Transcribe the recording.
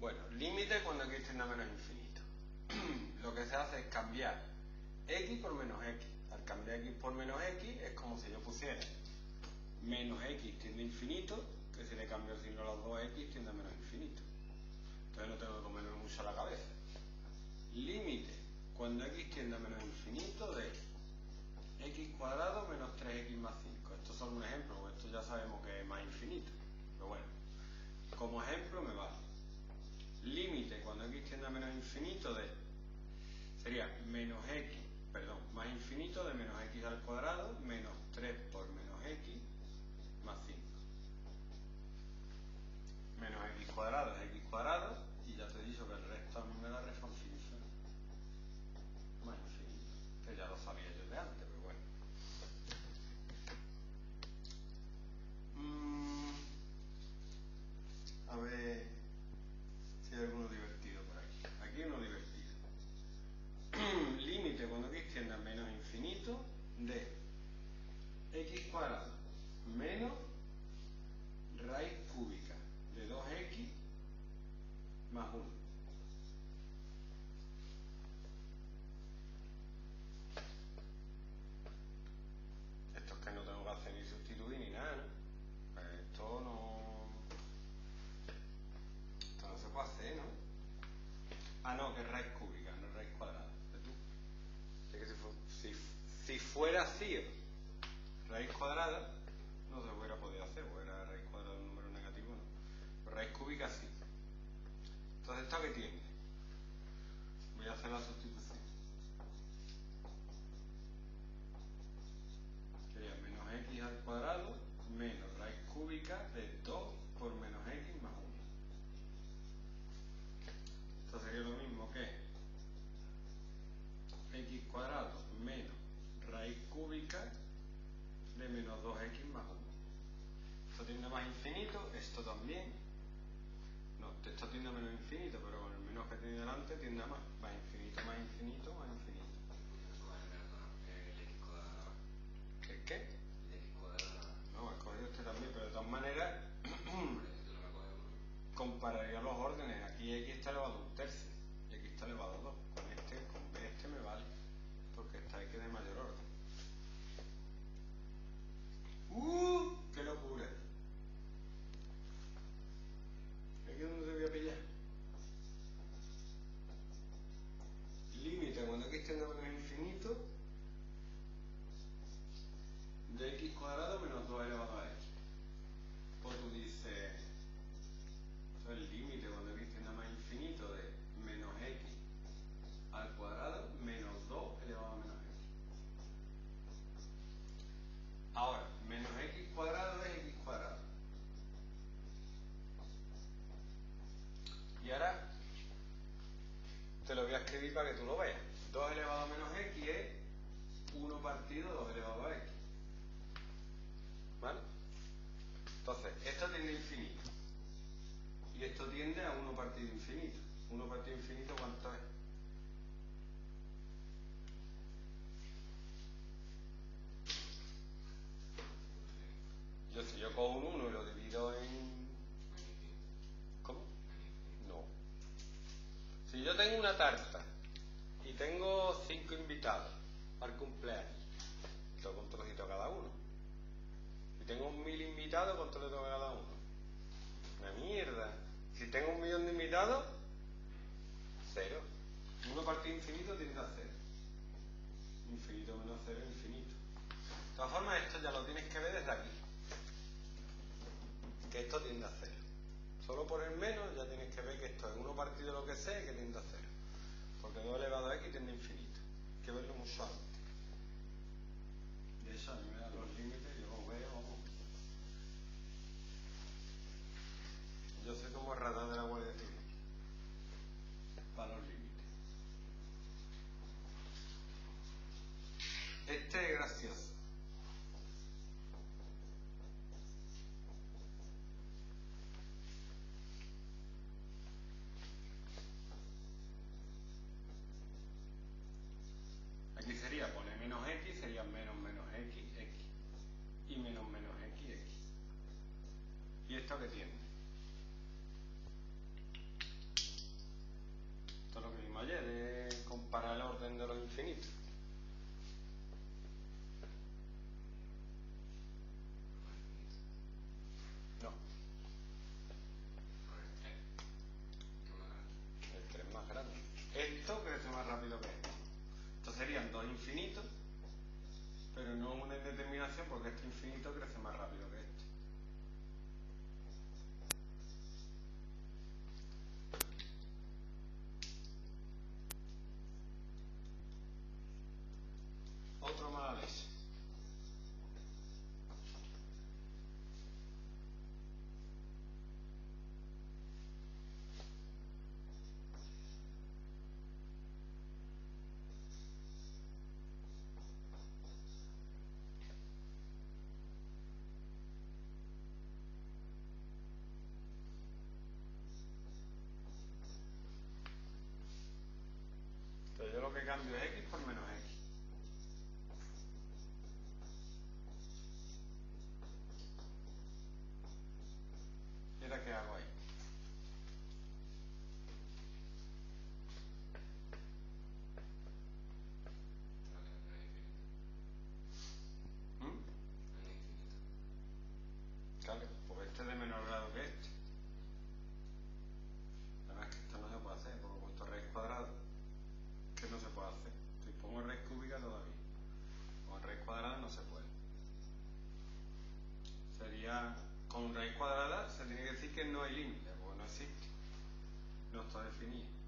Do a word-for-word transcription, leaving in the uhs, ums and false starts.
Bueno, límite cuando x tiende a menos infinito. Lo que se hace es cambiar x por menos x. Al cambiar x por menos x es como si yo pusiera menos x tiende a infinito, que si le cambio el signo a los dos, x tiende a menos infinito. Entonces no tengo que comerme mucho la cabeza. Límite cuando x tiende a menos infinito de x cuadrado menos tres x más cinco. Estos son un ejemplo, porque esto ya sabemos que es más infinito. Pero bueno, como ejemplo me vale. Límite cuando x tiende a menos infinito de, sería menos x, perdón, más infinito de menos x al cuadrado menos tres por menos x más cinco. Menos x cuadrado es x cuadrado, y ya te he dicho que el resto a mí me da refacción más infinito, que ya lo sabía yo de antes, pero bueno. Mm, a ver si hay alguno divertido por aquí. Aquí hay uno divertido. Límite cuando x tiende a menos infinito de x cuadrado menos raíz cúbica de dos x más uno. Esto es que no tengo que hacer ni sustituir ni nada, ¿no? Pues esto no... Esto no se puede hacer, ¿no? Ah, no, que es raíz cúbica, no es raíz cuadrada. ¿Ves tú? Es que si, fu si, si fuera así, raíz cuadrada, no se hubiera podido hacer, porque era raíz cuadrada de un número negativo, ¿no? Pero raíz cúbica sí. Entonces, ¿esto qué tiene? Voy a hacer la sustitución. Sería menos x al cuadrado menos raíz cúbica de dos por menos x más uno. Esto sería lo mismo que x cuadrado menos raíz cúbica de menos dos x más uno. Esto tiende a más infinito, esto también. No, esto tiende a menos infinito, pero con el menos que tiene delante tiende a más. Más infinito, más infinito, más infinito. ¿El qué? No, he cogido este también, pero de todas maneras compararía los órdenes. Aquí x está elevado a un tercio y aquí está elevado a dos. Con este, con b este me vale, porque está x de mayor orden. ¡Uh! ¡Qué locura! ¿Aquí dónde te voy a pillar? Límite cuando x tiende a menos infinito de x cuadrado menos dos elevado a x. Pues tú dices, eso es el límite cuando x tiende a más infinito de menos x al cuadrado menos dos elevado a menos x. Ahora, menos x cuadrado es x cuadrado. Y ahora te lo voy a escribir para que tú lo veas. dos elevado a menos x es uno partido dos elevado a x. ¿Vale? Entonces, esto tiende a infinito. Y esto tiende a uno partido infinito. uno partido infinito, ¿cuánto es? Yo si yo cojo un uno y lo divido en... ¿Cómo? No. Si yo tengo una tarta y tengo cinco invitados al cumpleaños, toco un trocito a cada uno. Si tengo un mil invitados, ¿cuánto le toca a cada uno? Una mierda. Si tengo un millón de invitados, cero. Uno partido infinito tiende a cero. Infinito menos cero es infinito. De todas formas, esto ya lo tienes que ver desde aquí. Que esto tiende a cero. Solo por el menos ya tienes que ver que esto es uno partido lo que sea y que tiende a cero. Porque dos elevado a x tiende a infinito. Hay que verlo mucho antes. De eso a mí me dan los límites, yo los veo. Yo sé como el radar de la Guardia Civil. Para los límites. Este es gracioso. Aquí sería poner menos x, sería menos menos x, x. Y menos menos x, x. ¿Y esto qué tiene? no es una indeterminación porque este infinito crece más rápido que este. Otro más de eso. Entonces yo lo que cambio es x por menos x. ¿Y ahora qué hago ahí? ¿Mm? Claro, porque este es de menor grado que este. Además que esto no se puede hacer, porque he puesto raíz cuadrada, que no se puede hacer. Si pongo raíz cúbica todavía. Con raíz cuadrada no se puede. Sería, con raíz cuadrada se tiene que decir que no hay límite, porque no existe. No está definido.